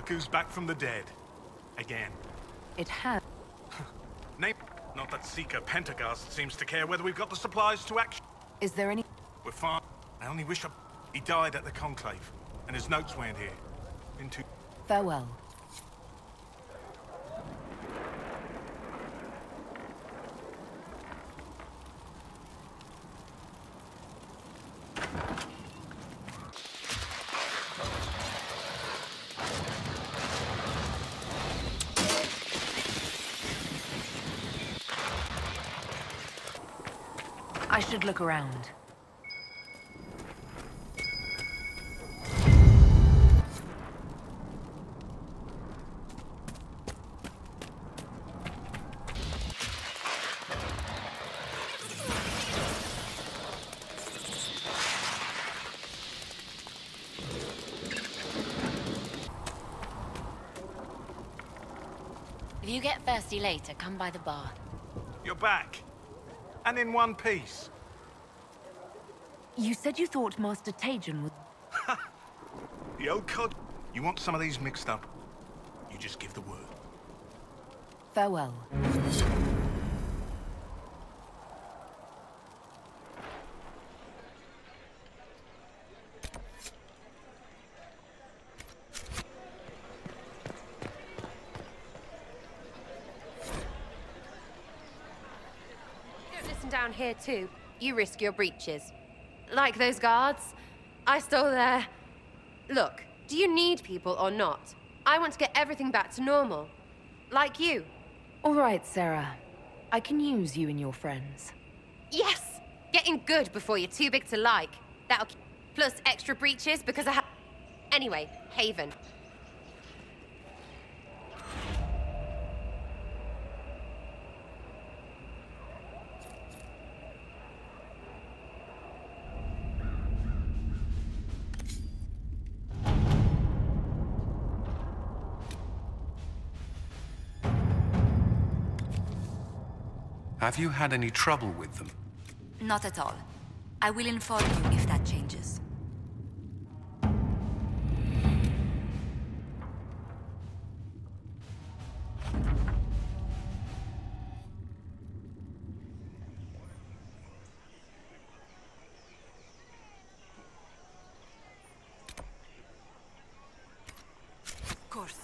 Look who's back from the dead. Again. It has. Name. Not that Seeker Pentagast seems to care whether we've got the supplies to action. Is there any... We're fine. I only wish he died at the Conclave, and his notes weren't here. Into... Farewell. I should look around. If you get thirsty later, come by the bar. You're back. And in one piece. You said you thought Master Tajan was... The old cod. You want some of these mixed up? You just give the word. Farewell. Down here too, you risk your breeches. Like those guards, I stole their... Look, do you need people or not? I want to get everything back to normal. Like you. All right, Sera. I can use you and your friends. Yes! Getting good before you're too big to like. That'll... Plus extra breeches because I have... Anyway, Haven. Have you had any trouble with them? Not at all. I will inform you if that changes. Of course.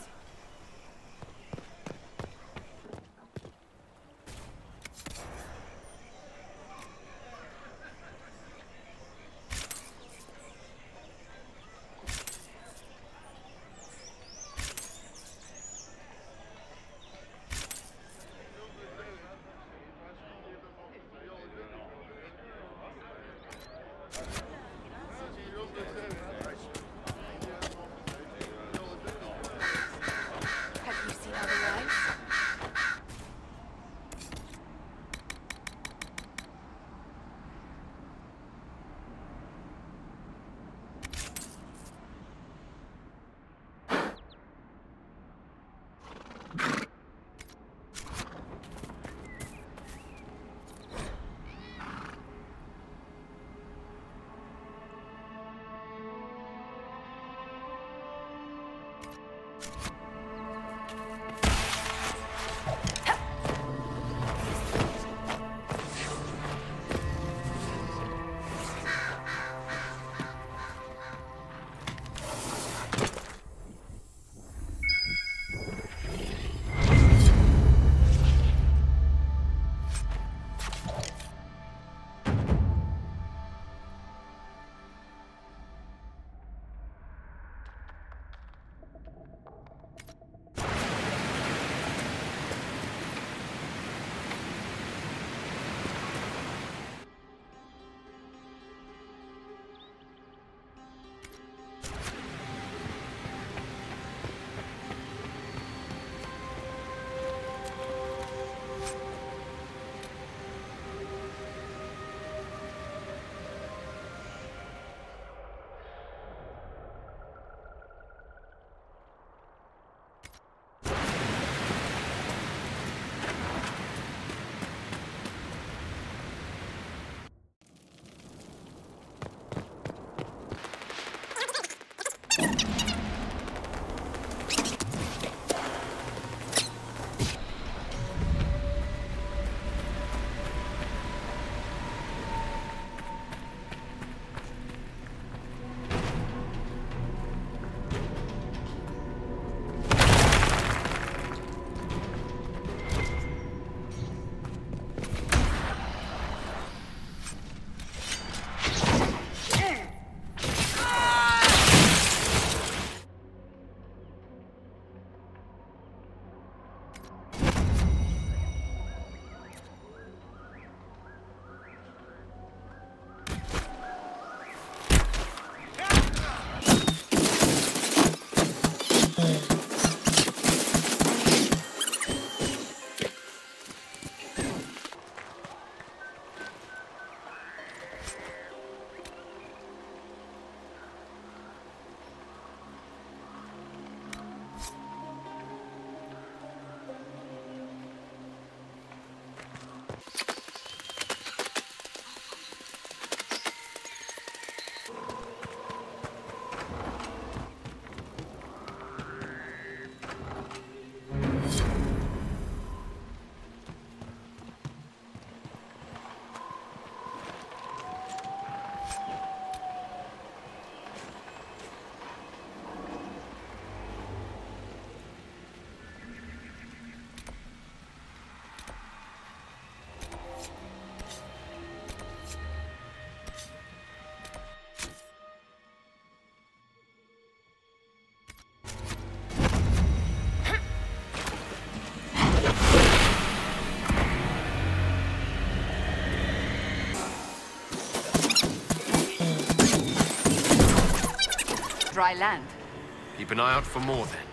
dry land. Keep an eye out for more then.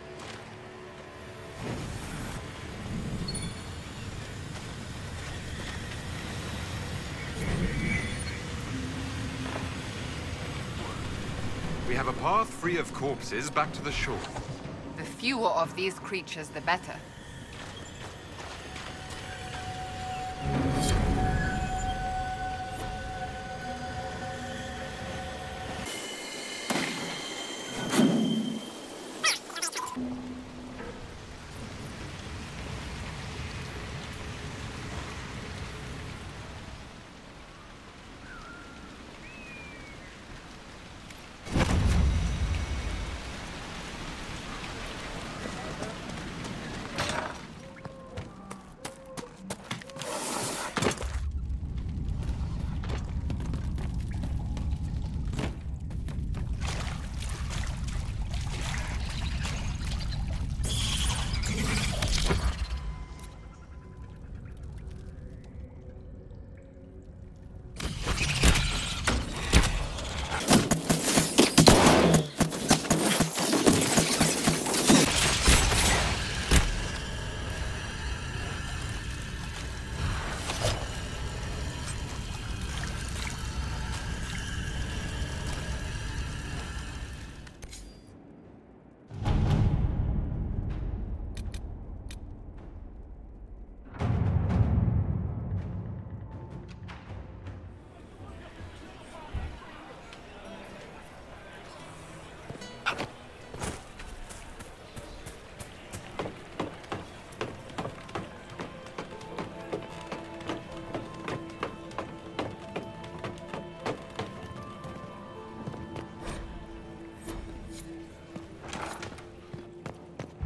We have a path free of corpses back to the shore. The fewer of these creatures, the better.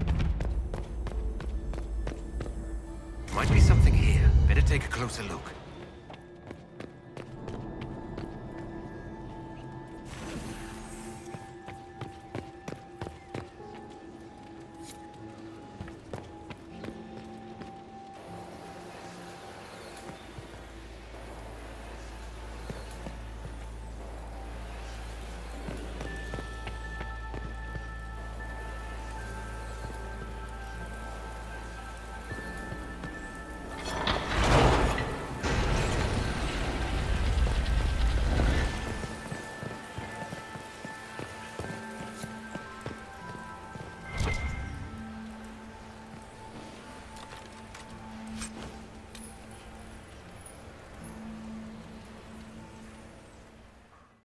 Might be something here. Better take a closer look.